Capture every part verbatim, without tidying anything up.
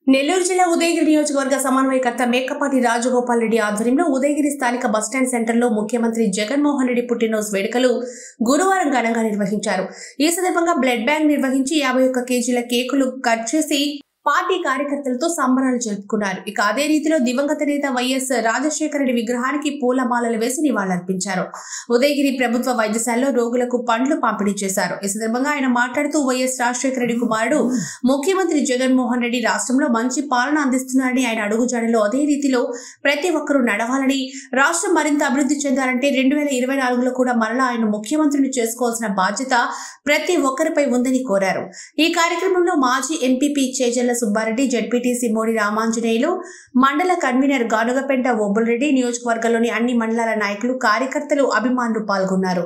నెల్లూరు జిల్లా ఉదయగిరి నియోజకవర్గ సమన్వయకర్త మేకపాటి రాజగోపాల్ రెడ్డి ఆధ్వర్యంలో ఉదయగిరి స్థానిక బస్టాండ్ సెంటర్లో ముఖ్యమంత్రి జగన్మోహన్ రెడ్డి పుట్టినరోజు వేడుకలు గురువారం ఘనంగా నిర్వహించారు. ఈ సందర్భంగా బ్లడ్ బ్యాంక్ నిర్వహించి యాభై ఒక్క కేజీల కేకులు కట్ చేసి పార్టీ కార్యకర్తలతో సంబరాలు జరుపుకున్నారు. ఇక అదే రీతిలో దివంగత నేత వైఎస్ రాజశేఖర రెడ్డి విగ్రహానికి పూలమాలలు వేసి నివాళులర్పించారు. ఉదయగిరి ప్రభుత్వ వైద్యశాలలో రోగులకు పండ్లు పంపిణీ చేశారు. ఈ సందర్భంగా ఆయన మాట్లాడుతూ వైఎస్ రాజశేఖర రెడ్డి కుమారుడు ముఖ్యమంత్రి జగన్మోహన్ రెడ్డి రాష్ట్రంలో మంచి పాలన అందిస్తున్నారని, ఆయన అడుగుజాడలో అదే రీతిలో ప్రతి ఒక్కరూ నడవాలని, రాష్ట్రం మరింత అభివృద్ధి చెందాలంటే రెండు వేల ఇరవై నాలుగులో కూడా మరలా ఆయన ముఖ్యమంత్రిని చేసుకోవాల్సిన బాధ్యత ప్రతి ఒక్కరిపై ఉందని కోరారు. ఈ కార్యక్రమంలో మాజీ ఎంపీపీ చేజల్ల సుబ్బారెడ్డి, జెడ్పీటీసీ మోడి రామాంజనేయులు, మండల కన్వీనర్ గానుగపెంట ఓబుల్రెడ్డి, నియోజకవర్గంలోని అన్ని మండలాల నాయకులు, కార్యకర్తలు, అభిమానులు పాల్గొన్నారు.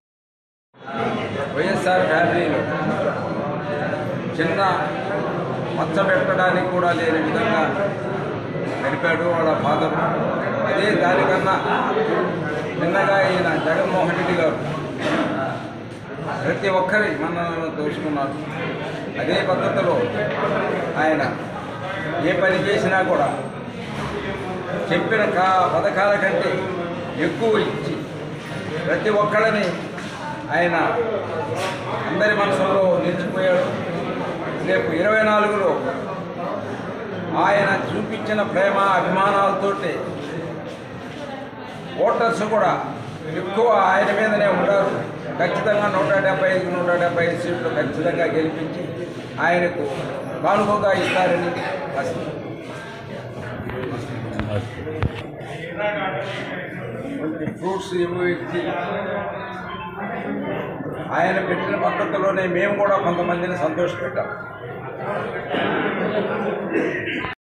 వైఎస్ఆర్ ఫ్యామిలీలో చిన్న మచ్చ పెట్టడానికి కూడా లేని విధంగా నడిపాడు వాళ్ళ ఫాదర్. అదే దానికన్నా నిన్నగా ఈయన జగన్మోహన్ రెడ్డి గారు ప్రతి ఒక్కరి మనల్ని దోచుకున్నారు. అదే పద్ధతిలో ఆయన ఏ పని చేసినా కూడా చెప్పిన కా పథకాల కంటే ఎక్కువ ఇచ్చి ప్రతి ఒక్కరిని ఆయన అందరి మనసులో నిలిచిపోయాడు. రేపు ఇరవై నాలుగులో ఆయన చూపించిన ప్రేమ అభిమానాలతోటి ఓటర్స్ కూడా ఎక్కువ ఆయన మీదనే ఉంటారు. ఖచ్చితంగా నూట డెబ్బై ఐదు నూట డెబ్బై ఐదు సీట్లు ఖచ్చితంగా గెలిపించి ఆయనకు కానుకగా ఇస్తారని ఫ్రూట్స్ ఏమో ఇచ్చి ఆయన పెట్టిన పద్ధతిలోనే మేము కూడా కొంతమందిని సంతోషపెట్టాం.